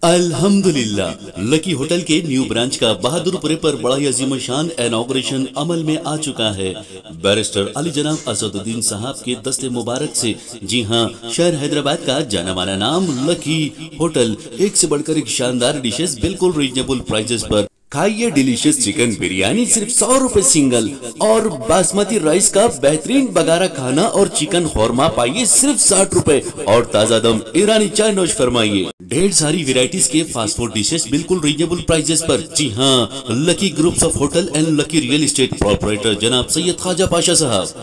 अल्हम्दुलिल्लाह lucky hotel के new branch का बहादुरपुरे पर बड़ा ही अजीम शान इनॉग्रेशन अमल में आ चुका है। बैरिस्टर अली जनाब असदुद्दीन साहब के दस्ते मुबारक से, जी हां, शहर हैदराबाद का जाना माना नाम लकी होटल, एक से बढ़कर एक शानदार डिशेस बिल्कुल रीजनेबल प्राइसेस पर। खाइए डिलीशियस चिकन बिरयानी सिर्फ 100 रुपए सिंगल, और बासमती राइस का बेहतरीन बगारा खाना और चिकन खौरमा पाइए सिर्फ 60 रुपए, और ताजा दम ईरानी चाय नोश फरमाइए। ढेर सारी वेराइटीज के फास्ट फूड डिशेस बिल्कुल रीजनेबल प्राइसेस पर। जी हाँ, lucky groups of hotel and lucky real estate proprietor जनाब सैयद ख्वाजा पाशा साहब।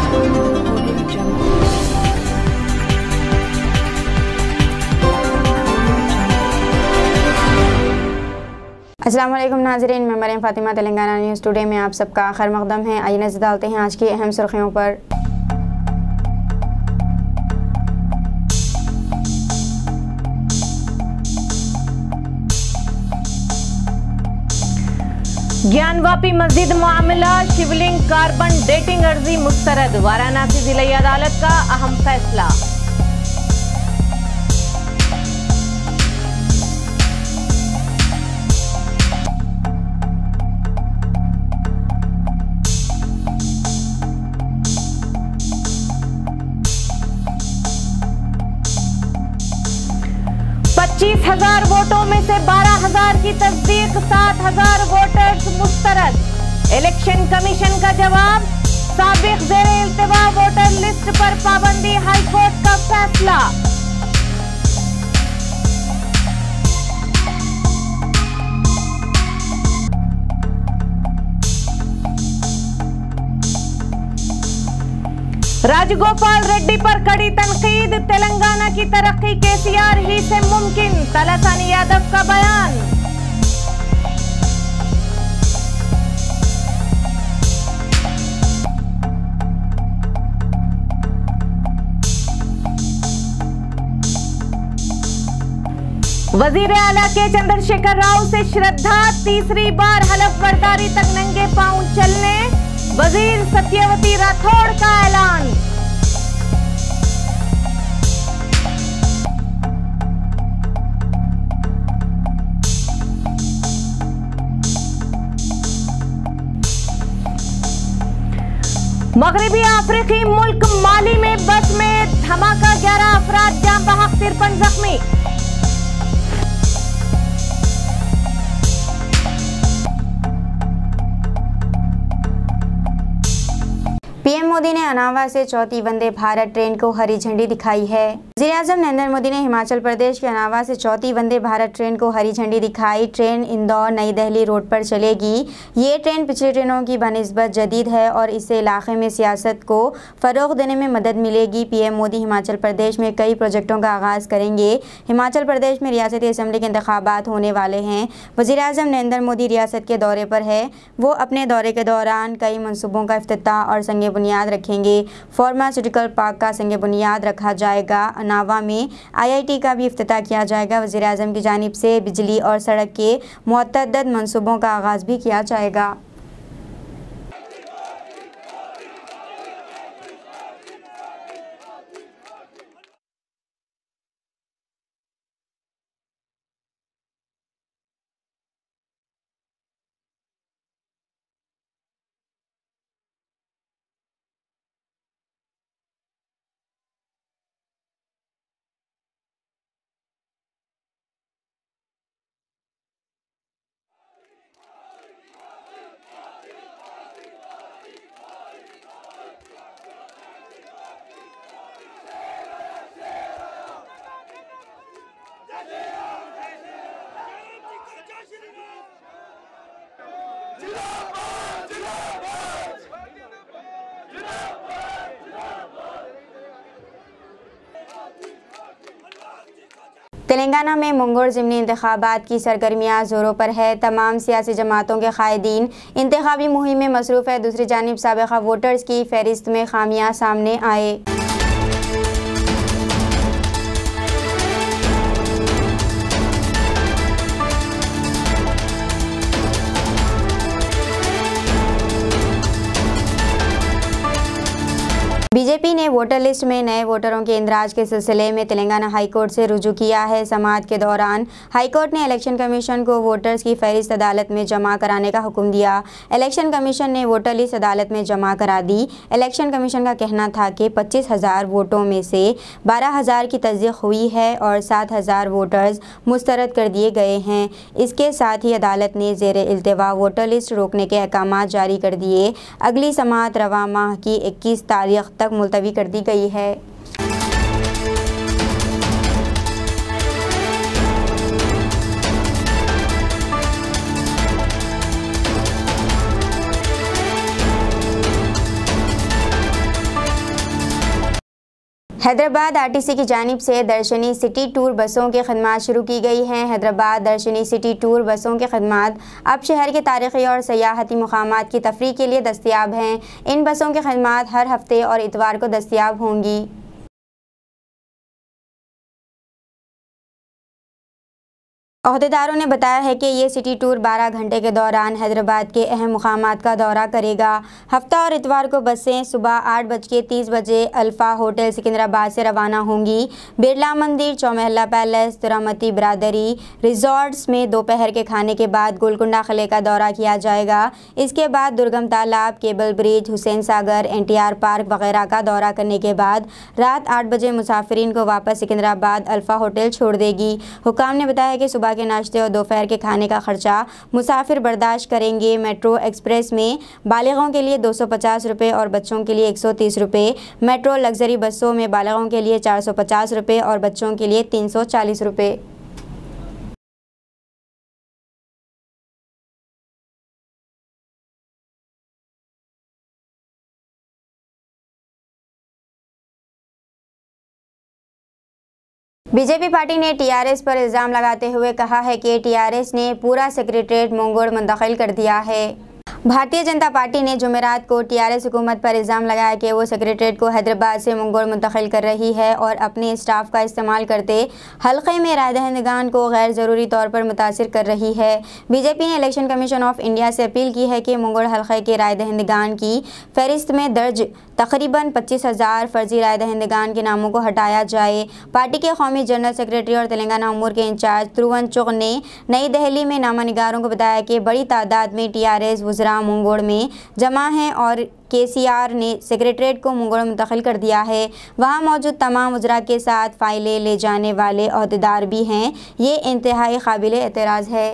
अस्सलाम वालेकुम नाज़रीन, मैं मरियम फातिमा तेलंगाना न्यूज़ टुडे में आप सबका खैर मकदम है। आइए नज़र डालते हैं आज की अहम सुर्खियों पर। ज्ञानवापी मस्जिद मामला, शिवलिंग कार्बन डेटिंग अर्जी मुस्तरद, वाराणसी जिला अदालत का अहम फैसला। हजार वोटों में से 12,000 की तस्दीक, 7,000 वोटर्स मुस्तरद। इलेक्शन कमीशन का जवाब, साबिक ज़ेरे इल्तिवा वोटर लिस्ट पर पाबंदी, हाईकोर्ट का फैसला। राजगोपाल रेड्डी पर कड़ी तनकीद, तेलंगाना की तरक्की केसीआर ही से मुमकिन, तलसानी यादव का बयान। वजीर आला के चंद्रशेखर राव से श्रद्धा, तीसरी बार हलफ बर्दारी तक नंगे पांव चलने, वजीर सत्यवती राठौड़ का ऐलान। मगरबी अफ्रीकी मुल्क माली में बस में धमाका, 11 अफराद जान बहक, 53 जख्मी। पीएम मोदी ने अनावा से चौथी वंदे भारत ट्रेन को हरी झंडी दिखाई है। वज़ीर-ए-आज़म नरेंद्र मोदी ने हिमाचल प्रदेश के अनावा से चौथी वंदे भारत ट्रेन को हरी झंडी दिखाई। ट्रेन इंदौर नई दिल्ली रोड पर चलेगी। ये ट्रेन पिछली ट्रेनों की बनिस्बत जदीद है और इससे इलाके में सियासत को फ़रोग़ देने में मदद मिलेगी। पीएम मोदी हिमाचल प्रदेश में कई प्रोजेक्टों का आगाज़ करेंगे। हिमाचल प्रदेश में रियासती असम्बली के इंतखाबात होने वाले हैं। वज़ीर-ए-आज़म नरेंद्र मोदी रियासत के दौरे पर है। वो अपने दौरे के दौरान कई मनसूबों का इफ्तिताह और संग बुनियाद रखेंगे। फार्मास्यूटिकल पार्क का संग बुनियाद रखा जाएगा। अनावा में IIT का भी इफ्तिताह किया जाएगा। वज़ीर-ए-आज़म की जानिब से बिजली और सड़क के मुतअद्दिद मनसूबों का आगाज़ भी किया जाएगा। तेलंगाना में मंगोर ज़िमनी इंतखाबात की सरगर्मियाँ ज़ोरों पर है। तमाम सियासी जमातों के कायदीन इंतखाबी मुहिम में मसरूफ़ है। दूसरी जानिब साबिक़ा वोटर्स की फ़हरिस्त में खामियाँ सामने आए। बीजेपी ने वोटर लिस्ट में नए वोटरों के इंदराज के सिलसिले में तेलंगाना हाईकोर्ट से रुजू किया है। समाअत के दौरान हाईकोर्ट ने इलेक्शन कमीशन को वोटर्स की फहरिस्त अदालत में जमा कराने का हुक्म दिया। इलेक्शन कमीशन ने वोटर लिस्ट अदालत में जमा करा दी। इलेक्शन कमीशन का कहना था कि 25,000 वोटों में से 12,000 की तस्दीक हुई है और 7,000 वोटर्स मुस्तरद कर दिए गए हैं। इसके साथ ही अदालत ने ज़ेर इल्तिवा वोटर लिस्ट रोकने के अहकाम जारी कर दिए। अगली समाअत रवा माह की 21 तारीख तक मुलतवी कर दी गई है। हैदराबाद आरटीसी की जानिब से दर्शनी सिटी टूर बसों की खदमात शुरू की गई हैं। हैदराबाद दर्शनी सिटी टूर बसों की खदमात अब शहर के तारीख़ी और सयाहती मुकामात की तफरीह के लिए दस्तियाब हैं। इन बसों की खदमात हर हफ्ते और इतवार को दस्तियाब होंगी। अहदेदारों ने बताया है कि ये सिटी टूर 12 घंटे के दौरान हैदराबाद के अहम मुकामात का दौरा करेगा। हफ्ता और इतवार को बसें सुबह 8:30 बजे अल्फ़ा होटल सिकंदराबाद से रवाना होंगी। बिरला मंदिर, चौमहला पैलेस, तुरामती बिरादरी रिजॉर्ट्स में दोपहर के खाने के बाद गोलकुंडा किले का दौरा किया जाएगा। इसके बाद दुर्गम तालाब, cable bridge, Hussain Sagar, NTR park वगैरह का दौरा करने के बाद रात 8 बजे मुसाफिरीन को वापस सिकंदराबाद अल्फ़ा होटल छोड़ देगी। हुकाम ने बताया कि सुबह के नाश्ते और दोपहर के खाने का खर्चा मुसाफिर बर्दाश्त करेंगे। मेट्रो एक्सप्रेस में बालिगों के लिए 250 रुपये और बच्चों के लिए 130 रुपये। मेट्रो लग्जरी बसों में बालिगों के लिए 450 रुपये और बच्चों के लिए 340 रुपये। बीजेपी पार्टी ने टीआरएस पर इल्ज़ाम लगाते हुए कहा है कि टीआरएस ने पूरा सेक्रेटेरिएट मुंगोड़ मुंतकिल कर दिया है। भारतीय जनता पार्टी ने जुमेरात को टीआरएस हुकूमत पर इल्ज़ाम लगाया कि वो सेक्रेटेरिएट को हैदराबाद से मुंगोड़ मुंतकिल कर रही है और अपने स्टाफ का इस्तेमाल करते हल्के में राय दहिंदगान को गैर ज़रूरी तौर पर मुतासिर कर रही है। बीजेपी ने इलेक्शन कमीशन ऑफ इंडिया से अपील की है कि मुंगोड़ हल्के के राय दहिंदगान की फहरिस्त में दर्ज तकरीबन 25,000 फर्जी राय दहिंदगान के नामों को हटाया जाए। पार्टी के कौमी जनरल सेक्रेटरी और तेलंगाना अमूर के इंचार्ज त्रुवन चुग ने नई दिल्ली में नामा निगारों को बताया कि बड़ी तादाद में टीआरएस वुज़रा मुंगोड़ में जमा हैं और केसीआर ने सेक्रेटरीट को मुंगोड़ मुंतकिल कर दिया है। वहां मौजूद तमाम वुज़रा के साथ फाइलें ले जाने वाले अहदेदार भी हैं। ये इंतहाई काबिल एतराज़ है।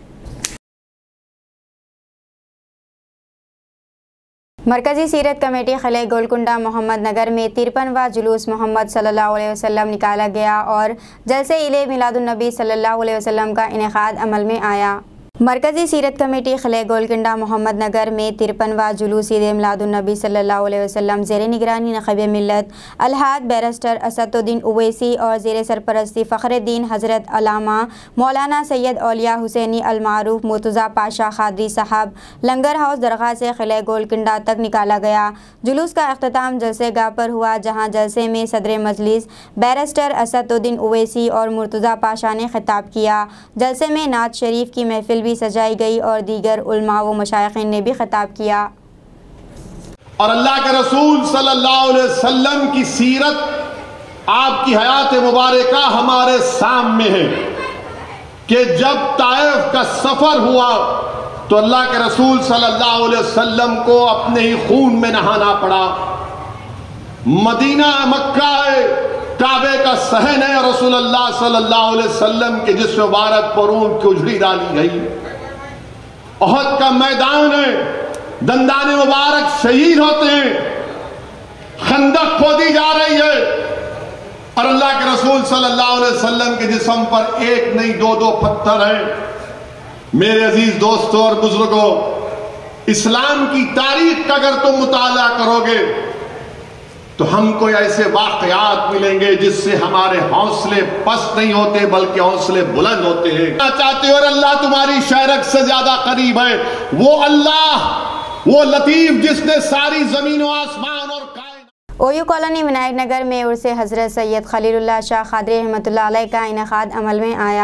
मरकज़ी सीरत कमेटी खिले गोलकुंडा मोहम्मद नगर में 53वां जुलूस मोहम्मद सल्लल्लाहु अलैहि वसल्लम निकाला गया और जलसे इले मिलादुन्नबी सल्लल्लाहु अलैहि वसल्लम का इनेकाद अमल में आया। मरकज़ी सीरत कमेटी खिले गोलकुंडा मोहम्मद नगर में 53वां जुलूस ईद मिलादुन्नबी सल्लल्लाहु अलैहि वसल्लम ज़ेरे निगरानी नक़ीब मिल्लत अलहाद बैरिस्टर असदुद्दीन ओवैसी और ज़ेरे सरपरस्ती फ़खरुद्दीन हज़रत अल्लामा मौलाना सैयद औलिया हुसैनी अलमारूफ मुर्तज़ा पाशा ख़ादरी साहब लंगर हाउस दरगाह से खिले गोलकुंडा तक निकाला गया। जुलूस का अख्तिताम जलसे गाह पर हुआ, जहाँ जलसे में सदर मजलिस बैरिस्टर असदुद्दीन ओवैसी और मुर्तज़ा पाशा ने खिताब किया। जलसे में नात शरीफ की महफिल भी सजाई गई और दीगर उलमा व मशाइखीन ने भी खिताब किया। और अल्लाह के रसूल सल्लल्लाहु अलैहि वसल्लम की सीरत, आपकी हयात मुबारका हमारे सामने है कि जब ताइफ का सफर हुआ तो अल्लाह के रसूल सल्लल्लाहु अलैहि वसल्लम को अपने ही खून में नहाना पड़ा। मदीना मक्का है, काबे का सहन है, रसूलुल्लाह सल्लल्लाहु अलैहि वसल्लम के जिस्म मुबारक पर ऊंट की उजड़ी डाली गई। ओहद का मैदान है, दंदाने मुबारक शहीद होते हैं, खंदक खोदी जा रही है और अल्लाह के रसूल सल्लल्लाहु अलैहि वसल्लम के जिस्म पर एक नहीं दो पत्थर है। मेरे अजीज दोस्तों और बुजुर्गों, इस्लाम की तारीख का अगर तुम मुताला करोगे तो हमको ऐसे वाकयात मिलेंगे जिससे हमारे हौसले पस्त नहीं होते बल्कि हौसले बुलंद होते हैं। चाहते हो और अल्लाह तुम्हारी शहरत से ज्यादा करीब है, वो अल्लाह, वो लतीफ जिसने सारी जमीन और आसमान और ओयू कॉलोनी विनायक नगर में उर्से हजरत सैयद खलीलुल्लाह शाह क़ादरी रहमतुल्लाह अलैह का इनेकाद अमल में आया।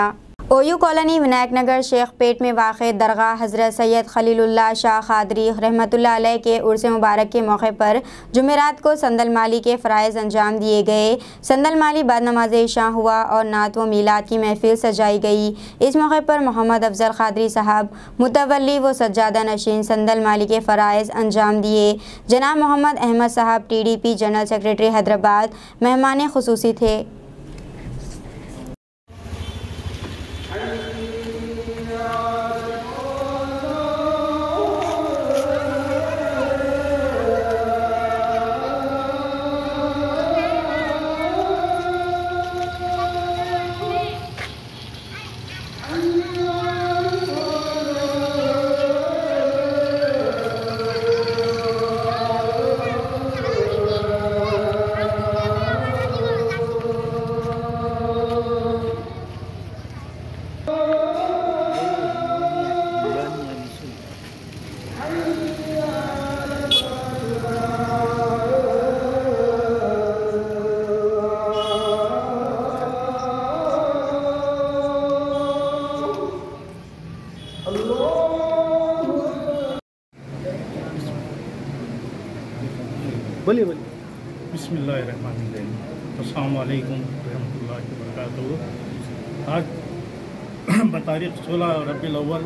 ओयू कॉलोनी विनायक नगर शेखपेट में वाक़ दरगाह हज़रत सैयद खलीलुल्लाह शाह क़ादरी रहमतुल्लाह अलैह के उर्स मुबारक के मौके पर जुमेरात को संदल माली के फ़राइज़ अंजाम दिए गए। संदल माली बाद नमाज इशा हुआ और नात व मीलाद की महफिल सजाई गई। इस मौके पर मोहम्मद अफजल क़ादरी साहब मुतवल्ली व सज्जादा नशीन संदल माली के फ़राइज़ अंजाम दिए। जनाब मोहम्मद अहमद साहब TDP जनरल सेक्रेटरी हैदराबाद मेहमान ख़ुसूसी थे। बोलिए बिस्मिल्लाहिर्रहमानिर्रहीम। अस्सलामु अलैकुम रहमतुल्लाहि व बरकातुहू। आज बतारीख़ 16 रबीउल अव्वल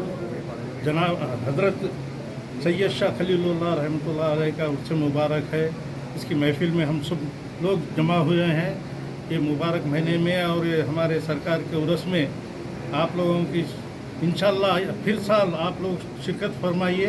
जनाब हज़रत सैयद शाह खलीलुल्लाह रहमतुल्लाह अलैह का उर्स मुबारक है। इसकी महफिल में हम सब लोग जमा हुए हैं। ये मुबारक महीने में और ये हमारे सरकार के उर्स में आप लोगों की इंशाअल्लाह फिर साल आप लोग शिरकत फरमाइए।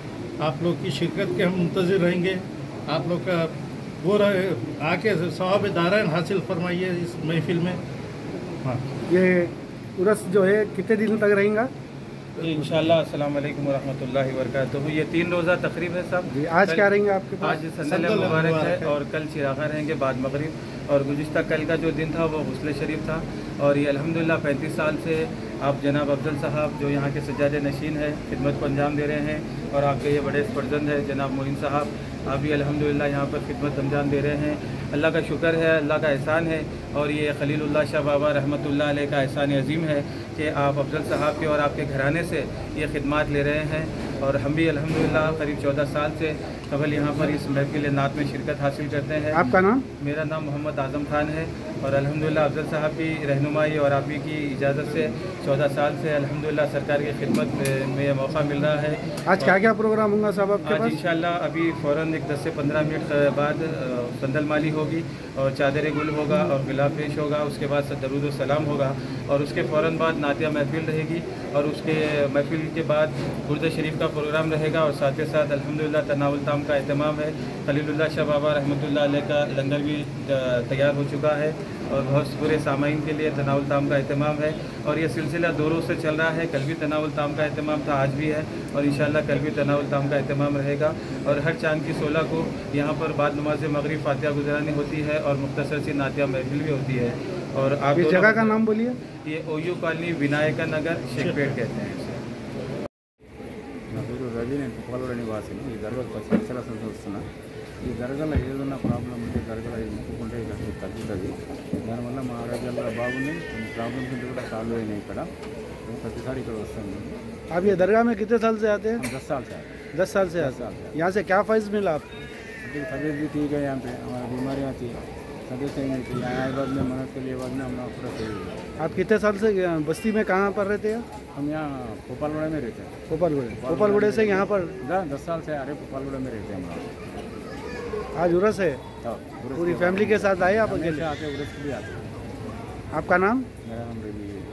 आप लोग की शिरकत के हम मुंतज़िर रहेंगे। आप लोग का वो आके सवाब दारैन हासिल फरमाइए इस महफिल में। हाँ, ये उर्स जो है कितने दिन तक रहेगा? इंशाअल्लाह। अस्सलाम वालेकुम वरहमतुल्लाहि वबरकातुहू। ये 3 रोज़ा तकरीब है सब। आज क्या रहेंगे आपके पास? आज संदल मुबारक है और कल चिरागा रहेंगे बाद मगरिब। और गुज़िश्ता कल का जो दिन था वो गुस्ल शरीफ था। और ये अल्हम्दुलिल्लाह 35 साल से आप जनाब अफजल साहब जो यहाँ के सज्जादे नशीन है खिदमत को अंजाम दे रहे हैं। और आपके ये बड़े फर्जंद है जनाब मोइन साहब, आप भी अल्हम्दुलिल्लाह यहाँ पर खिदमत अंजाम दे रहे हैं। अल्लाह का शुक्र है, अल्लाह का एहसान है। और ये खलीलुल्लाह शाह बाबा रहमतुल्लाह अलैह का एहसान अज़ीम है कि आप अफजल साहब के और आपके घराने से ये खिदमत ले रहे हैं। और हम भी अल्हम्दुलिल्लाह करीब 14 साल से कबल यहाँ पर इस महफिल नात में शिरकत हासिल करते हैं। आपका नाम? मेरा नाम मोहम्मद आज़म खान है। और अल्हम्दुलिल्लाह अफजल साहब की रहनुमाई और आप ही की इजाज़त से 14 साल से अल्हम्दुलिल्लाह सरकार की खिदमत में मौका मिल रहा है। आज क्या क्या प्रोग्राम होगा साहब आपके पास? आज इंशाअल्लाह अभी फ़ौरन एक 10 से 15 मिनट बाद संदल माली होगी और चादर गुल होगा और गिला पेश होगा। उसके बाद दरूद व सलाम होगा और उसके फ़ौरन बाद नातिया महफिल रहेगी। और उसके महफिल के बाद गुर्द शरीफ का प्रोग्राम रहेगा। और साथ ही साथ अल्हम्दुलिल्लाह तनावुल ताम का एहतमाम है। खलीलुल्लाह शाह बाबा रहमतुल्लाह अलैह का लंगर भी तैयार हो चुका है और बहुत पूरे सामाइन के लिए तनावुल ताम का एहतमाम है। और ये सिलसिला 2 रोज़ से चल रहा है। कल भी तनावुल ताम का एहतमाम था, आज भी है और इंशाअल्लाह कल भी तनावुल ताम का एहतमाम रहेगा। और हर चांद की 16 को यहाँ पर बाद नमाज मगरिब फातिहा गुज़रानी होती है और मुख्तसर सी नातिया महफिल भी होती है। और आप ये जगह का नाम बोलिए? ये ओयू कॉलोनी विनायक नगर शेखपेट कहते हैं। నా పేరు రవి, నేను పుప్పాలగూడ నివాసిని. ఈ దర్గాకు 10 సంవత్సరాల నుంచి వస్తున్నా. ఈ దర్గాలో ఏదైనా ప్రాబ్లం ఉంటే దర్గాలో ముట్టుకుంటే అసలు తగ్గుతుంది. దానివల్ల మా ఆరోగ్యాలు కూడా బాగున్నాయి. కొన్ని ప్రాబ్లమ్స్ ఉంటే కూడా సాల్వ్ అయినాయి ఇక్కడ. మేము ప్రతిసారి ఇక్కడ వస్తాము. आप ये दरगाह में कितने साल से आते हैं? 10 साल से 10 साल से आते हैं। यहाँ से क्या फ़ायदा मिला आप? तबीयत भी ठीक है. यहाँ पे हमारी बीमारियाँ थी, तबीयत सही नहीं थी. यहाँ आए बाद में मदद के लिए बाद में हम लोग पूरा सही हुआ. आप कितने साल से बस्ती में कहाँ पर रहते हैं? हम यहाँ भोपालगुड़ा में रहते हैं. भोपालगुड़े से यहाँ पर 10 साल से आ रहे भोपालगुड़ा में रहते हैं हम लोग. आज उर्स है, पूरी फैमिली के साथ आए आप अकेले? आते उर्स भी आते हैं. आपका नाम? मेरा नाम रवि है.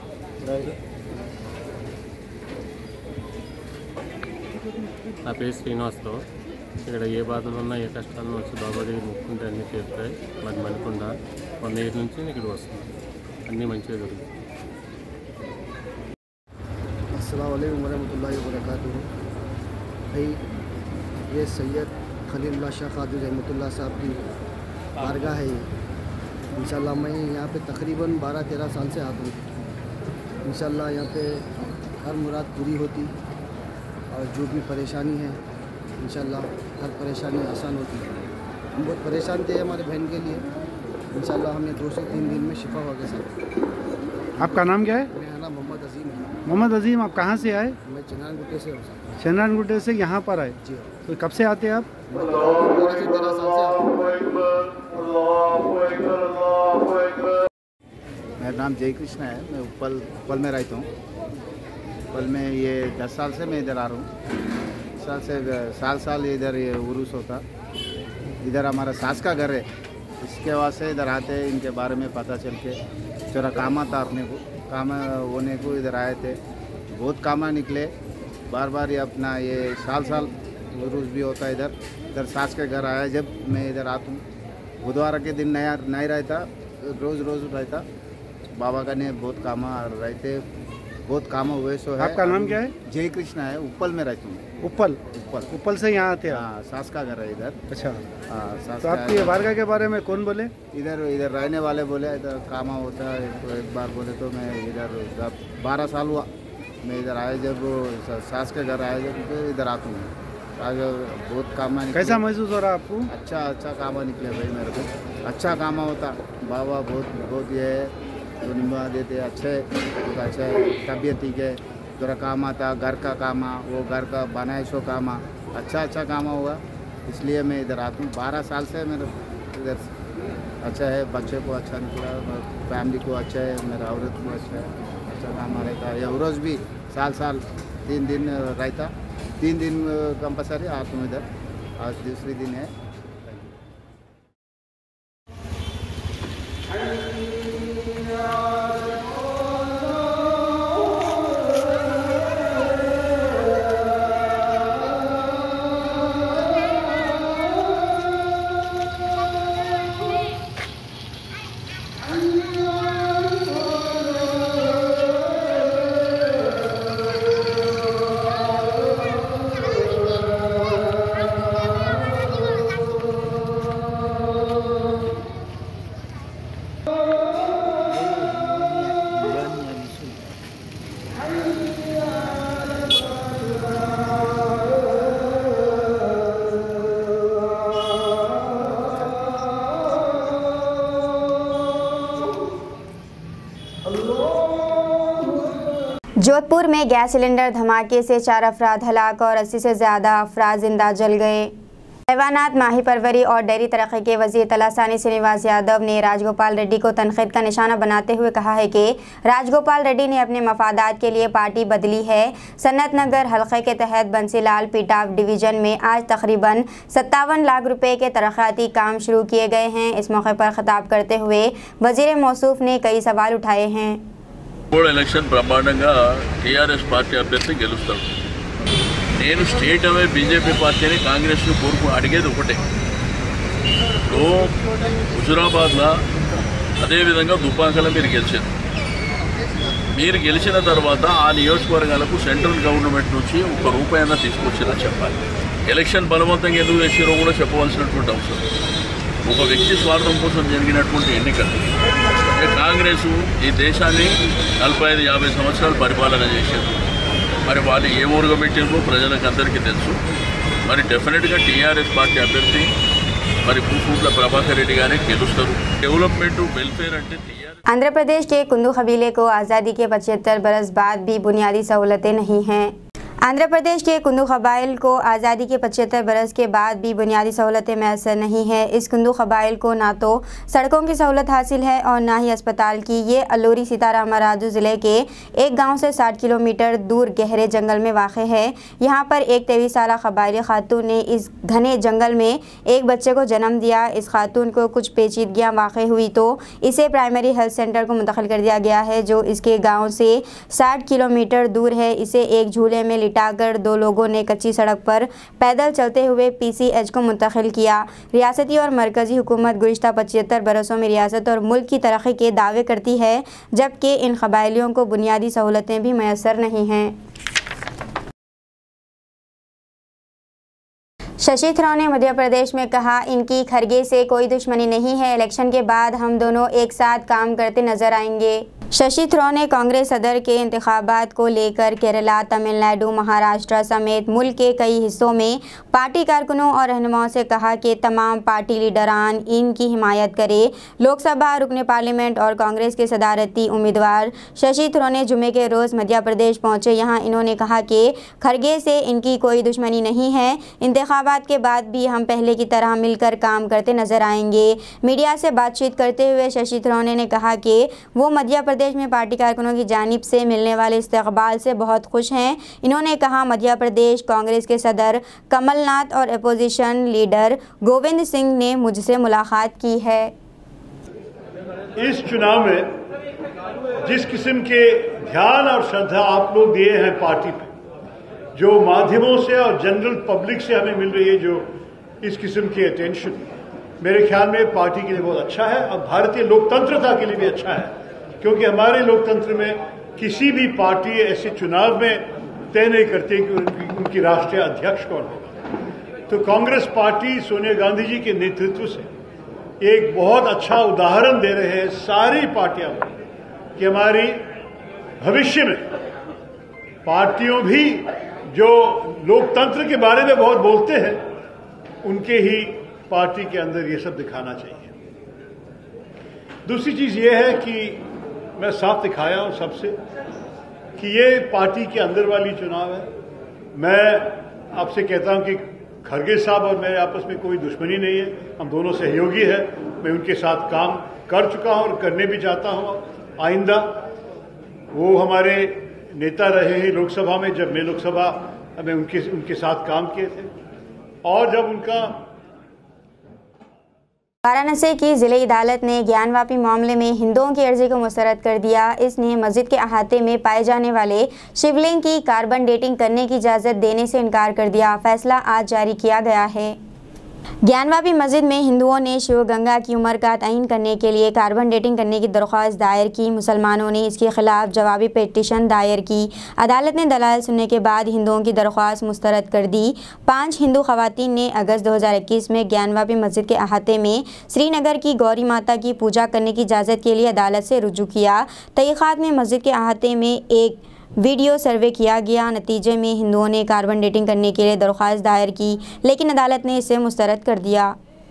నా పేరు శ్రీనివాసరావు. ఇక్కడ ఏ బాధలు ఉన్నా ఏ కష్టాలను వచ్చి బాబా దగ్గర ముక్కుంటే అన్నీ తీరుతాయి. మాది మణికొండ 1 ఇయర్ నుంచి ఇక్కడ వస్తున్నాం. అన్నీ మంచిగా జరుగుతాయి. अस्सलाम वालेकुम वरहमतुल्लाहि वबरकातुहू। भाई ये सैयद खलीलुल्लाह शाह क़ादरी रहमतुल्लाह साहब की बारगाह है। इंशाअल्लाह मैं यहाँ पे तकरीबन 12-13 साल से आता हूँ। इंशाअल्लाह यहाँ पे हर मुराद पूरी होती और जो भी परेशानी है इंशाअल्लाह हर परेशानी आसान होती है। हम बहुत परेशान थे हमारे बहन के लिए, इंशाअल्लाह हमने 2 से 3 दिन में शिफा हो गया सर। आपका नाम क्या है? मेरा नाम मोहम्मद अजीम है। मोहम्मद अजीम, आप कहाँ से आए? मैं चनान गुट्टे से हूँ। चनान गुट्टे से यहाँ पर आए? जी। तो कब से आते हैं आप? 12 से 13 साल से। मेरा नाम जय कृष्णा है। मैं उपल में रहता हूँ। उपल में ये 10 साल से मैं इधर आ रहा हूँ। साल इधर ये उरूस होता। इधर हमारा सास का घर है, इसके वास्ते इधर आते हैं। इनके बारे में पता चल के थोड़ा काम था अपने को, काम होने को इधर आए थे। बहुत काम निकले। बार ये अपना ये साल उरूस भी होता है इधर सास के घर आया। जब मैं इधर आता हूँ बुधवार के दिन नहीं रहता, रोज़ रहता। बाबा का ने बहुत काम रहते, बहुत काम हुए। सो है। आपका नाम क्या है? जय कृष्णा है। उपल में रहता हूँ। उपल से यहाँ आते हैं? हाँ, सास का घर है इधर। अच्छा। हाँ, तो आपकी बारगाह के बारे में कौन बोले? इधर रहने वाले बोले इधर काम होता है। तो एक बार बोले तो मैं इधर जब 12 साल हुआ मैं इधर आया। जब सास के घर आया जब तो इधर आता हूँ। आज बहुत काम निकले। कैसा महसूस हो रहा है आपको? अच्छा काम निकले भाई मेरे को। अच्छा काम होता। बाबा बहुत ये तो निभा देते अच्छे तबीयत ठीक है। थोड़ा काम आता, घर का काम, वो घर का बनाए सो काम अच्छा काम हुआ। इसलिए मैं इधर आता हूँ। 12 साल से मेरे इधर अच्छा है। बच्चे को अच्छा निकला, फैमिली को अच्छा है, मेरा औरत को अच्छा काम रहता है। उरोज भी साल 3 दिन रहता। 3 दिन कंपलसरी आता हूँ इधर। आज दूसरी दिन है। जोधपुर में गैस सिलेंडर धमाके से 4 अफराद हलाक और 80 से ज़्यादा अफराद जिंदा जल गए। हैवानात, माही परवरी और डेयरी तरक्की के वजीर तलासानी श्रीनिवास यादव ने राजगोपाल रेड्डी को तनकीद का निशाना बनाते हुए कहा है कि राजगोपाल रेड्डी ने अपने मफादात के लिए पार्टी बदली है। सन्नत नगर हल्के के तहत बंसीलाल पीटाव डिवीज़न में आज तकरीबन 57 लाख रुपए के तरक्याती काम शुरू किए गए हैं। इस मौके पर खिताब करते हुए वजीर मौसूफ ने कई सवाल उठाए हैं। ఎలక్షన్ బ్రహ్మాండంగా టీఆర్ఎస్ పార్టీ అభ్యర్థి గెలుస్తాడు. నేను స్టేట్ అవే బీజేపీ పార్టీని కాంగ్రెస్ను అడిగేది ఒకటే. హుజురాబాద్లో అదేవిధంగా దుబ్బాకలో మీరు గెలిచారు. మీరు గెలిచిన తర్వాత ఆ నియోజకవర్గాలకు సెంట్రల్ గవర్నమెంట్ నుంచి ₹1 తీసుకొచ్చారని చెప్పాలి. ఎలక్షన్ బలవంతంగా ఎందుకు చేసారో కూడా చెప్పవలసినటువంటి అవసరం. ఒక వ్యక్తి స్వార్థం కోసం జరిగినటువంటి ఎన్నికలు. కాంగ్రెస్ ఈ దేశాన్ని 45-50 సంవత్సరాలు పరిపాలన చేశారు. మరి వాళ్ళు ఏ ఊరుగా పెట్టిందో ప్రజలకు అందరికీ తెలుసు. మరి డెఫినెట్గా టీఆర్ఎస్ పార్టీ అభ్యర్థి మరి పూల ప్రభాకర్ రెడ్డి గారే గెలుస్తారు. డెవలప్మెంట్ వెల్ఫేర్ అంటే आंध्र प्रदेश के कुंदू कबीले को आज़ादी के 75 बरस बाद भी बुनियादी सहूलतें नहीं हैं। आंध्र प्रदेश के कुंदू कबाइल को आज़ादी के 75 बरस के बाद भी बुनियादी सहूलतें मैसर नहीं है। इस कुंदू कबाइल को ना तो सड़कों की सहूलत हासिल है और ना ही अस्पताल की। ये अल्लूरी सीताराम राजू ज़िले के एक गांव से 60 किलोमीटर दूर गहरे जंगल में वाक़ है। यहाँ पर एक 23 साला कबाइली खातून ने इस घने जंगल में एक बच्चे को जन्म दिया। इस खातून को कुछ पेचीदगियाँ वाक़ हुई तो इसे प्राइमरी हेल्थ सेंटर को मुंतकिल कर दिया गया है, जो इसके गाँव से 60 किलोमीटर दूर है। इसे एक झूले में लिटाकर 2 लोगों ने कच्ची सड़क पर पैदल चलते हुए PCH को मुंतकिल किया। रियासती और मरकज़ी हुकूमत गुज़िश्ता 75 बरसों में रियासत और मुल्क की तरक्की के दावे करती है, जबकि इन कबाइलियों को बुनियादी सहूलतें भी मैसर नहीं हैं। शशि थरूर ने मध्य प्रदेश में कहा, इनकी खरगे से कोई दुश्मनी नहीं है। इलेक्शन के बाद हम दोनों एक साथ काम करते नजर आएंगे। शशि थरूर ने कांग्रेस सदर के इंतखाबात को लेकर केरला, तमिलनाडु, महाराष्ट्र समेत मुल्क के कई हिस्सों में पार्टी कारकुनों और रहनुमाओं से कहा कि तमाम पार्टी लीडरान इनकी हिमायत करें। लोकसभा रुकने पार्लियामेंट और कांग्रेस के सदारती उम्मीदवार शशि थरूर ने जुमे के रोज़ मध्य प्रदेश पहुंचे। यहां इन्होंने कहा कि खड़गे से इनकी कोई दुश्मनी नहीं है। इंतखाबात के बाद भी हम पहले की तरह मिलकर काम करते नजर आएंगे। मीडिया से बातचीत करते हुए शशि थरूर ने कहा कि वो मध्य प्रदेश में पार्टी कारकुनों की जानिब से मिलने वाले इस्तकबाल से बहुत खुश हैं। इन्होंने कहा, मध्य प्रदेश कांग्रेस के सदर कमलनाथ और अपोजिशन लीडर गोविंद सिंह ने मुझसे मुलाकात की है। इस चुनाव में जिस किस्म के ध्यान और श्रद्धा आप लोग दिए हैं पार्टी पे, जो माध्यमों से और जनरल पब्लिक से हमें मिल रही है, जो इस किस्म की अटेंशन, मेरे ख्याल में पार्टी के लिए बहुत अच्छा है और भारतीय लोकतंत्रता के लिए भी अच्छा है, क्योंकि हमारे लोकतंत्र में किसी भी पार्टी ऐसे चुनाव में तय नहीं करती कि उनकी राष्ट्रीय अध्यक्ष कौन होगा। तो कांग्रेस पार्टी सोनिया गांधी जी के नेतृत्व से एक बहुत अच्छा उदाहरण दे रहे हैं सारी पार्टियां कि हमारी भविष्य में पार्टियों भी जो लोकतंत्र के बारे में बहुत बोलते हैं, उनके ही पार्टी के अंदर ये सब दिखाना चाहिए। दूसरी चीज ये है कि मैं साफ दिखाया हूं सबसे कि ये पार्टी के अंदर वाली चुनाव है। मैं आपसे कहता हूं कि खड़गे साहब और मेरे आपस में कोई दुश्मनी नहीं है, हम दोनों सहयोगी हैं। मैं उनके साथ काम कर चुका हूं और करने भी चाहता हूं आइंदा। वो हमारे नेता रहे हैं लोकसभा में, जब मैं लोकसभा में उनके साथ काम किए थे, और जब उनका वाराणसी की जिले अदालत ने ज्ञानवापी मामले में हिंदुओं की अर्जी को मुस्तरद कर दिया। इसने मस्जिद के अहाते में पाए जाने वाले शिवलिंग की कार्बन डेटिंग करने की इजाज़त देने से इनकार कर दिया। फैसला आज जारी किया गया है। ज्ञानवापी मस्जिद में हिंदुओं ने शिव गंगा की उम्र का तयन करने के लिए कार्बन डेटिंग करने की दरख्वास्त दायर की। मुसलमानों ने इसके खिलाफ जवाबी पिटीशन दायर की। अदालत ने दलाल सुनने के बाद हिंदुओं की दरख्वास्त मुस्तरद कर दी। 5 हिंदू खवातीन ने अगस्त 2021 में ज्ञानवापी मस्जिद के अहाते में श्रीनगर की गौरी माता की पूजा करने की इजाज़त के लिए अदालत से रुजू किया। तहक़ीक़ात में मस्जिद के अहाते में एक वीडियो सर्वे किया गया। नतीजे में हिंदुओं ने कार्बन डेटिंग करने के लिए दरख्वास्त दायर की, लेकिन अदालत ने इसे मुस्तरद कर दिया।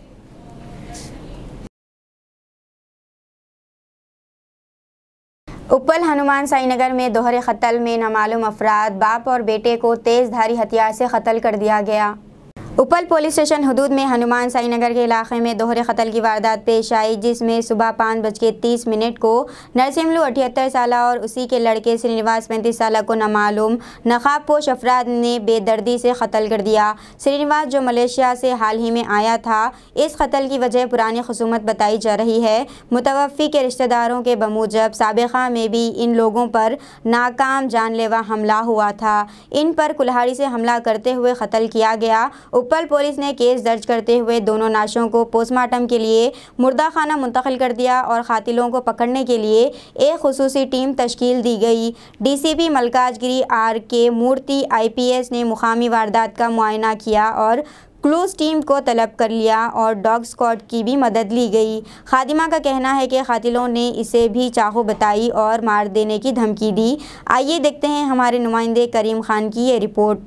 उपल हनुमान साईनगर में दोहरे कत्ल में नामालूम अफराद, बाप और बेटे को तेज़धारी हथियार से कत्ल कर दिया गया। उपल पुलिस स्टेशन हदूद में हनुमान साईनगर के इलाके में दोहरे कत्ल की वारदात पेश आई, जिसमें सुबह 5:30 को नरसिम्लू 78 साल और उसी के लड़के श्रीनिवास 35 साल को नामालूम नकाबपोश अफराद ने बेदर्दी से कत्ल कर दिया। श्रीनिवास, जो मलेशिया से हाल ही में आया था, इस कत्ल की वजह पुरानी खुसूमत बताई जा रही है। मुतवफ़्फ़ी के रिश्तेदारों के बमूजब साबिक़ा में भी इन लोगों पर नाकाम जानलेवा हमला हुआ था। इन पर कुल्हाड़ी से हमला करते हुए कत्ल किया गया। उपल पुलिस ने केस दर्ज करते हुए दोनों लाशों को पोस्टमार्टम के लिए मुर्दा खाना मुंतकिल कर दिया और कातिलों को पकड़ने के लिए एक खुसूसी टीम तश्कील दी गई। DCP Malkajgiri RK Murthy IPS ने मुकामी वारदात का मुआयना किया और क्लूज टीम को तलब कर लिया और डॉग स्क्वाड की भी मदद ली गई। खादिमा का कहना है कि कातिलों ने इसे भी चाकू बताई और मार देने की धमकी दी। आइए देखते हैं हमारे नुमाइंदे करीम खान की ये रिपोर्ट।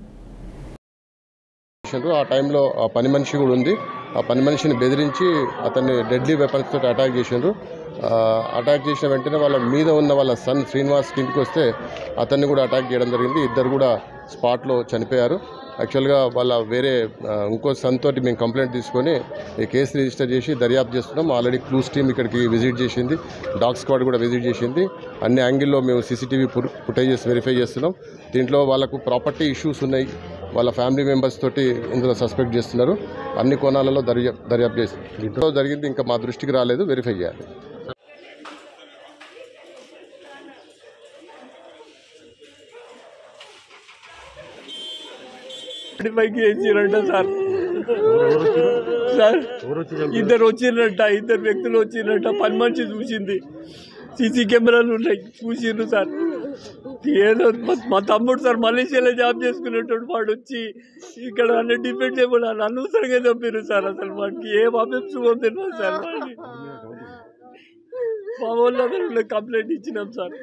ఆ టైంలో పని మనిషి కూడా ఉంది. ఆ పని మనిషిని బెదిరించి అతన్ని డెడ్లీ వెపన్స్ తోటి అటాక్ చేసిండ్రు. అటాక్ చేసిన వెంటనే వాళ్ళ మీద ఉన్న వాళ్ళ సన్ శ్రీనివాస్ కిందికి వస్తే అతన్ని కూడా అటాక్ చేయడం జరిగింది. ఇద్దరు కూడా స్పాట్లో చనిపోయారు. యాక్చువల్గా వాళ్ళ వేరే ఇంకో సన్ తోటి మేము కంప్లైంట్ తీసుకొని ఈ కేసు రిజిస్టర్ చేసి దర్యాప్తు చేస్తున్నాం. ఆల్రెడీ క్లూస్ టీమ్ ఇక్కడికి విజిట్ చేసింది, డాగ్ స్క్వాడ్ కూడా విజిట్ చేసింది. అన్ని యాంగిల్లో మేము CCTV ఫుటేజెస్ వెరిఫై చేస్తున్నాం. దీంట్లో వాళ్ళకు ప్రాపర్టీ ఇష్యూస్ ఉన్నాయి, వాళ్ళ ఫ్యామిలీ మెంబర్స్ తోటి ఇందులో సస్పెక్ట్ చేస్తున్నారు. అన్ని కోణాలలో దర్యాప్తు చేసి దీంట్లో జరిగింది ఇంకా మా దృష్టికి రాలేదు, వెరిఫై చేయాలి. సార్ సార్ ఇద్దరు వచ్చిందంట, ఇద్దరు వ్యక్తులు వచ్చిందంట. పని మనిషి చూసింది, CC కెమెరాలు ఉన్నాయి, చూసిండ్రు సార్. ఏదో మా తమ్ముడు సార్ మలేషియాలో జాబ్ చేసుకునేటోడు, వాడు వచ్చి ఇక్కడ అన్ని డిపెండ్ చేయబడి అనవసరంగా చంపారు సార్. అసలు వాడికి ఏం అభ్యర్థం తెలియదు సార్. మా వాళ్ళందరూ కంప్లైంట్ ఇచ్చినాం సార్.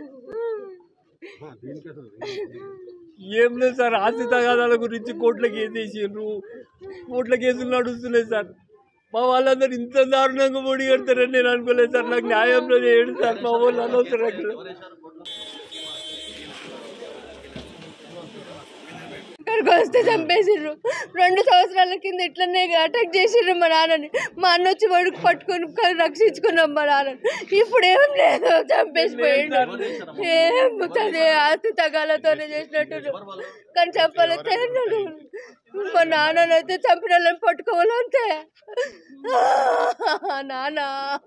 ఏం లేదు సార్, ఆస్తి తగాదాల గురించి కోర్టుల కేసు వేసిండ్రు, కోర్టుల కేసులు నడుస్తున్నాయి సార్. మా వాళ్ళందరూ ఇంత దారుణంగా పొడి కడతారని నేను అనుకోలేదు సార్. నాకు న్యాయంలో చేయడు సార్. మా వాళ్ళు అనవసరం ఇక్కడికి వస్తే చంపేసిర్రు. 2 సంవత్సరాల కింద ఇట్లనే అటాక్ చేసిర్రు మా నాన్నని. మా అన్న వచ్చి వడుకు పట్టుకొని రక్షించుకున్నాం మా నాన్నని. ఇప్పుడు ఏం లేదు, చంపేసిపోయిండు. ఏం ఆస్తి తగాలతోనే చేసినట్టు కానీ చెప్పాలంటే మా నాన్ననైతే చంపిన వాళ్ళని పట్టుకోవాలంతే. నానా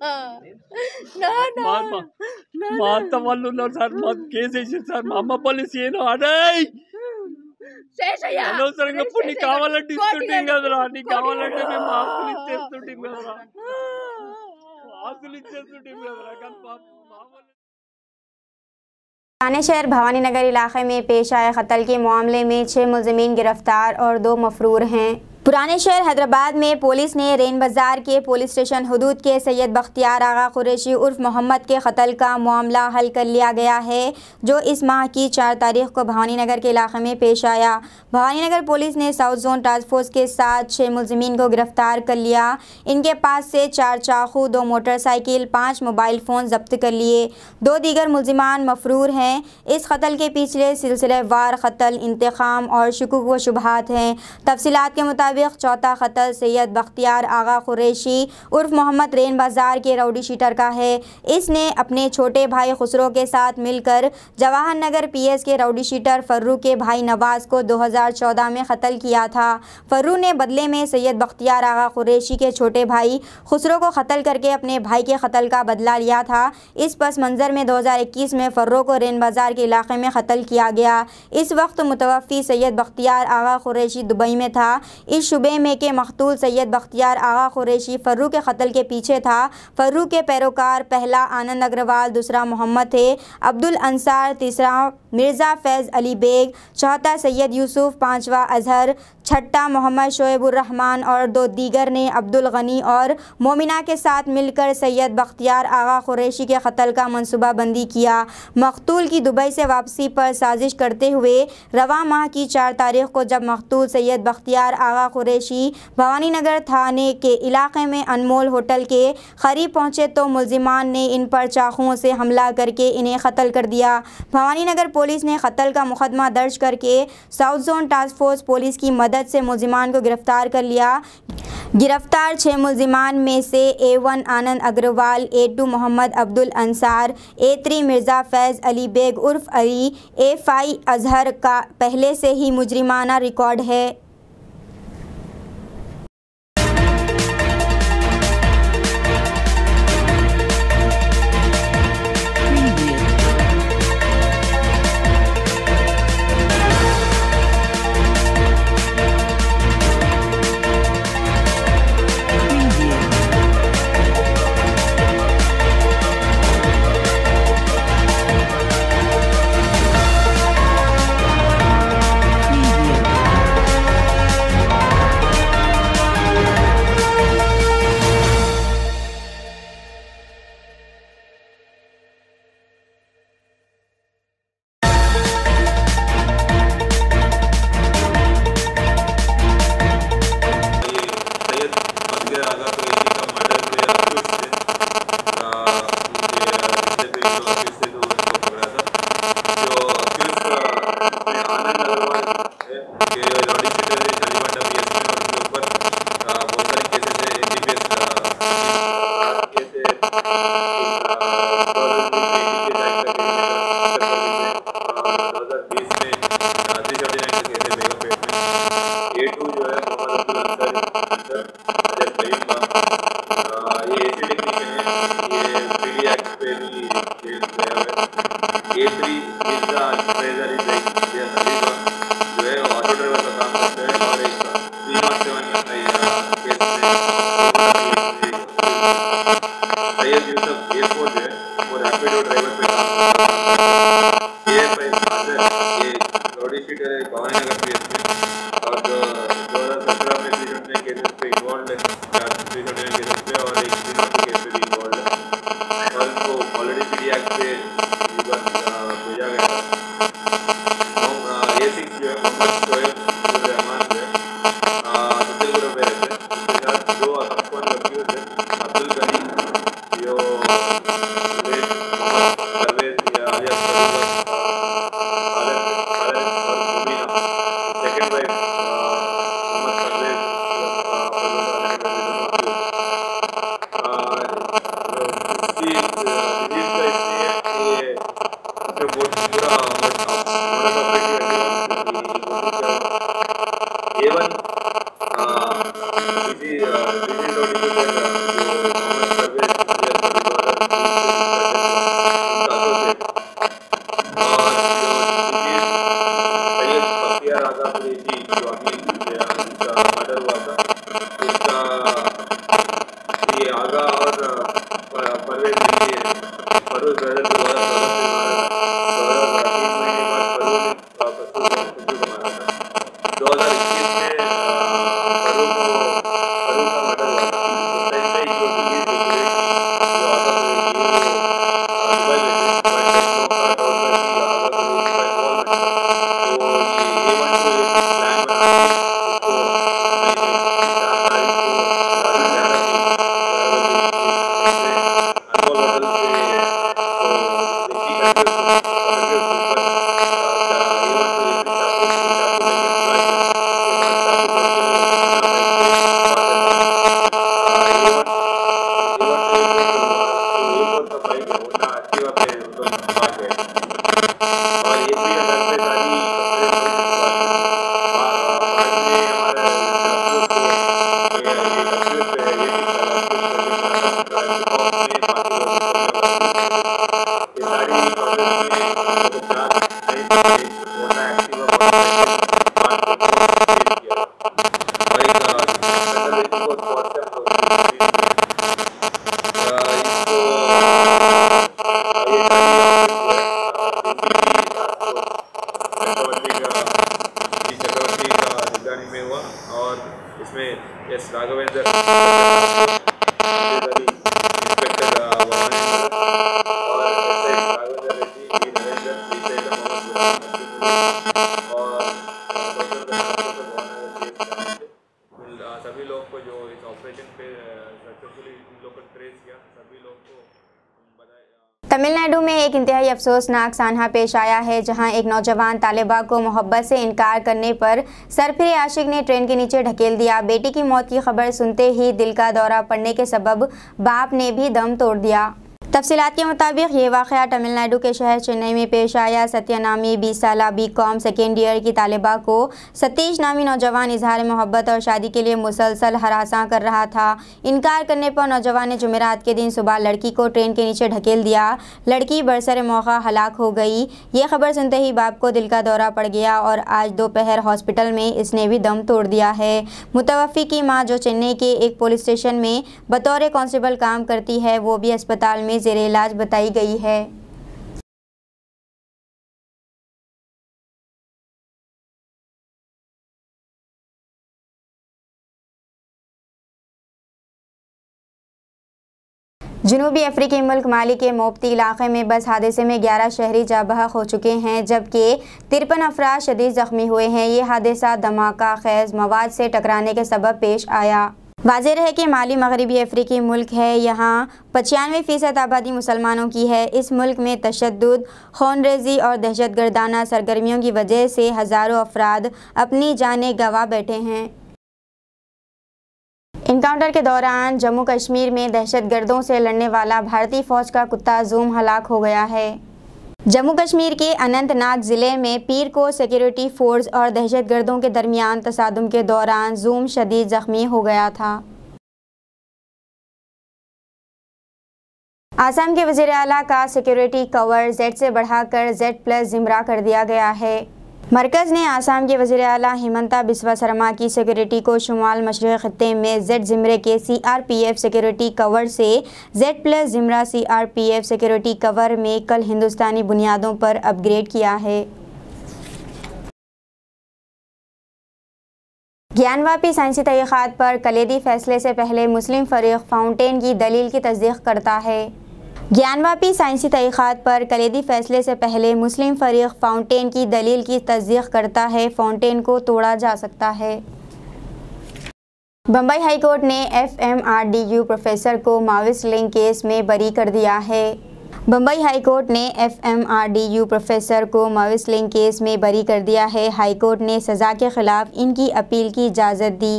మా అత్త వాళ్ళు ఉన్నారు సార్, మా కేసు వేసారు సార్. మా అమ్మ పోలీసు ఏను అడాయ్ అనవసరంగా ఇప్పుడు నీకు కావాలంటే ఇస్తుంటాం కదరా, నీకు కావాలంటే మేము ఆస్తులు ఇచ్చేస్తుంటాం కదరా, ఆస్తులు ఇచ్చేస్తుంటాం కదరా. కానీ थाने शहर भवानी नगर इलाके में पेश आए कत्ल के मामले में 6 मुलजिमीन गिरफ्तार और 2 मफरूर हैं। पुराने शहर हैदराबाद में पुलिस ने रेन बाजार के पुलिस स्टेशन हदूद के सैयद बख्तियार आगा कुरैशी उर्फ मोहम्मद के कत्ल का मामला हल कर लिया गया है, जो इस माह की 4 तारीख को भवानी नगर के इलाके में पेश आया। भवानी नगर पुलिस ने साउथ जोन टास्क फोर्स के साथ 6 मुलजिमीन को गिरफ्तार कर लिया। इनके पास से 4 चाकू, 2 मोटरसाइकिल, 5 मोबाइल फ़ोन जब्त कर लिए। 2 दीगर मुलजिमान मफरूर हैं। इस कत्ल के पिछले सिलसिलेवार कत्ल, इंतकाम और शुकूक व शुबहात हैं। तफसीलात के मुताबिक चौथा कत्ल सैयद बख्तियार आगा कुरैशी उर्फ मोहम्मद रेन बाजार के राउडी शीटर का है। इसने अपने छोटे भाई खुसरो के साथ मिलकर जवाहर नगर पीएस के राउडी शीटर फर्रू के भाई नवाज को 2014 में कत्ल किया था। फर्रू ने बदले में सैयद बख्तियार आगा कुरैशी के छोटे भाई खुसरो को कत्ल करके अपने भाई के कत्ल का बदला लिया था। इस पस मंज़र में 2021 में फर्रू को रेन बाजार के इलाके में कत्ल किया गया। इस वक्त मुतवफ़ी सैयद बख्तियार आगा कुरैशी दुबई में था। इस शुबे में के मकतूल सैयद बख्तियार आगा कुरैशी फर्रू के कत्ल के पीछे था। फर्रू के पैरोकार पहला आनंद अग्रवाल, दूसरा मोहम्मद थे अब्दुल अंसार, तीसरा मिर्ज़ा फैज़ अली बेग, चौथा सैयद यूसुफ, 5वां अजहर, छठा मोहम्मद शोएबुर्रहमान और 2 दीगर ने अब्दुल गनी और मोमिना के साथ मिलकर सैयद बख्तियार आगा कुरैशी के कत्ल का मनसूबाबंदी किया। मकतूल की दुबई से वापसी पर साजिश करते हुए रवा माह की 4 तारीख को जब मकतूल सैयद बख्तियार आगा कुरैशी भवानी नगर थाने के इलाके में अनमोल होटल के करीब पहुँचे तो मुलजिमान ने इन पर चाकुओं से हमला करके इन्हें कत्ल कर दिया। भवानी नगर पुलिस ने कत्ल का मुकदमा दर्ज करके south zone task force police की मदद से मुलजिमान को गिरफ्तार कर लिया। गिरफ्तार 6 मुलजिमान में से A1 Anand Agarwal, A2 Mohammed Abdul Ansar, A3 Mirza Faiz Ali Baig उर्फ अली, A5 अजहर का पहले से ही मुजरिमाना रिकॉर्ड है। और कुरैशी जो अभी जिसका मर्डर हुआ था, इसका ये आगा और परवेज ब्रदर को 2014 में मारा था। 2003 महीने बाद परवेज ने खुद को मारा था। 2021 में फरूक का मर्डर हुआ था। उस टाइम पे जो दिल्ली से जो आगा सभी लोग को जो इस ऑपरेशन पे सक्सेसफुली इन लोग को ट्रेस किया, सभी लोग को बधाई। तमिलनाडु में एक इंतहाई अफसोसनाक सान्हा पेश आया है, जहां एक नौजवान तालिबा को मोहब्बत से इनकार करने पर सरफिरे आशिक ने ट्रेन के नीचे ढकेल दिया। बेटी की मौत की खबर सुनते ही दिल का दौरा पड़ने के सबब बाप ने भी दम तोड़ दिया। तफसीलात के मुताबिक ये वाक़या तमिलनाडु के शहर चेन्नई में पेश आया। सत्या नामी 20 साला बीकॉम सेकेंड ईयर की तालिबा को सतीश नामी नौजवान इजहार मोहब्बत और शादी के लिए मुसलसल हरासा कर रहा था। इनकार करने पर नौजवान ने जुमेरात के दिन सुबह लड़की को ट्रेन के नीचे ढकेल दिया। लड़की बरसर मौका हलाक हो गई। ये खबर सुनते ही बाप को दिल का दौरा पड़ गया और आज दोपहर हॉस्पिटल में इसने भी दम तोड़ दिया है। मुतवफ़्फ़ी की माँ, जो चेन्नई के एक पुलिस स्टेशन में बतौर कांस्टेबल काम करती है, वो भी अस्पताल में ज़ेरे इलाज बताई गई है। जनूबी अफ्रीकी मुल्क माली के मोप्ती इलाके में बस हादसे में 11 शहरी जाँ बहक हो चुके हैं, जबकि 53 अफराद शदीद ज़ख्मी हुए हैं। ये हादसा धमाका खेज़ मवाद से टकराने के सबब पेश आया। वाज़ेह रहे कि माली मगरबी अफ्रीकी मुल्क है। यहाँ 95% आबादी मुसलमानों की है। इस मुल्क में तशद्दुद, खूनरेज़ी और दहशतगर्दाना सरगर्मियों की वजह से हज़ारों अफराद अपनी जानें गंवा बैठे हैं। इनकाउंटर के दौरान जम्मू कश्मीर में दहशतगर्दों से लड़ने वाला भारतीय फ़ौज का कुत्ता जूम हलाक हो गया है। जम्मू कश्मीर के अनंतनाग ज़िले में पीर को सिक्योरिटी फोर्स और दहशतगर्दों के दरमियान तसादुम के दौरान जूम शदीद ज़ख्मी हो गया था। आसाम के वज़ीर आला का सिक्योरिटी कवर Z से बढ़ाकर Z+ ज़िमरा कर दिया गया है। मरकज़ ने आसाम के वज़ीर आला हिमंता बिस्वा शर्मा की सिक्योरिटी को शुमाल मशरिक़ ख़ित्ते में Z ज़िमरे के CRPF सिक्योरिटी कवर से Z+ ज़िमरा CRPF सिक्योरिटी कवर में कल हिंदुस्तानी बुनियादों पर अपग्रेड किया है। ज्ञानवापी साइंसी तहक़ीक़ात पर कलीदी फ़ैसले से पहले मुस्लिम फ़रीक़ फाउंटेन की दलील की तस्दीक़ करता है। ज्ञानवापी साइंसी तहक़ीक़ात पर कलीदी फ़ैसले से पहले मुस्लिम फ़रीक़ फाउंटेन की दलील की तस्दीक़ करता है। फाउंटेन को तोड़ा जा सकता है। बम्बई हाई कोर्ट ने FMRDU प्रोफेसर को माविस लिंक केस में बरी कर दिया है। बम्बई हाई कोर्ट ने FMRDU प्रोफेसर को माविस लिंक केस में बरी कर दिया है। हाई कोर्ट ने सज़ा के ख़िलाफ़ इनकी अपील की इजाज़त दी।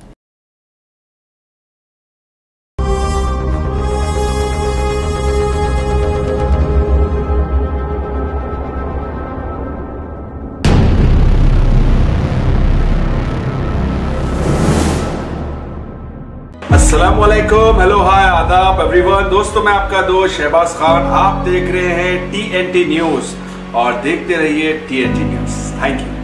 अस्सलामुअलैकुम, हेलो, हाय, आदाब एवरीवन। दोस्तों, मैं आपका दोस्त शहबाज खान। आप देख रहे हैं TNT न्यूज़ और देखते रहिए TNT न्यूज़। Thank you.